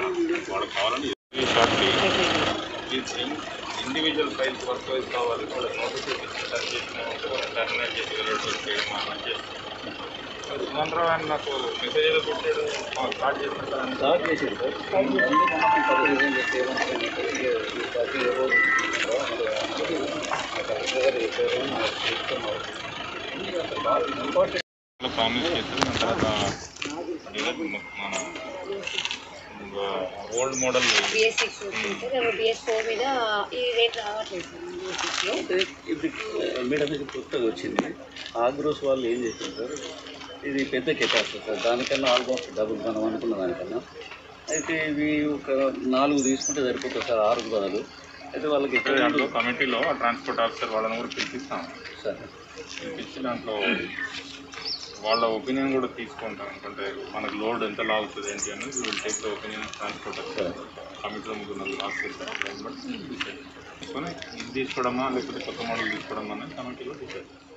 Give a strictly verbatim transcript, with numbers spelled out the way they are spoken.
వాళ్ళకి కావాలని షాప్కి ఇండివిజువల్ ఫైల్స్ వర్క్ వైజ్ కావాలి. వాళ్ళకి నోటీస్ టర్న్ చేసిన టర్మినేట్ చేసి వెళ్ళడం చేయడం అలా చేస్తాం. సుమంతరావు ఆయన నాకు మెసేజ్ ఏదో పెట్టాడు, స్టార్ట్ చేసిన స్టార్ట్ చేసాడు సార్. స్టార్ట్ ప్రామిస్ చేశారు. దాని తర్వాత మన ఓల్డ్ మోడల్ మేడం ఇది కొత్తగా వచ్చింది. ఆగ్రోస్ వాళ్ళు ఏం చేశారు సార్, ఇది పెద్ద కెపాసిటీ సార్, దానికన్నా ఆల్మోస్ట్ డబుల్ మనం అనుకున్న దానికన్నా. అయితే ఇవి ఒక నాలుగు తీసుకుంటే సరిపోతుంది సార్, ఆరు బదులు. అయితే వాళ్ళకి దాంట్లో కమిటీలో ట్రాన్స్పోర్ట్ ఆఫీసర్ వాళ్ళని కూడా పిలిపిస్తాం సార్. పిలిపించి దాంట్లో వాళ్ళ ఒపీనియన్ కూడా తీసుకుంటాం. ఎందుకంటే మనకు లోడ్ ఎంత లాగుతుంది ఏంటి అనేది will take the opinion transport officer. కమిటీలో ముగ్గురు లాస్ చేస్తారు, దాన్ని బట్టి తీసుకొని ఇది తీసుకోవడమా లేకపోతే కొత్త మోడల్ తీసుకోవడమా అనేది కమిటీలో డిసైడ్.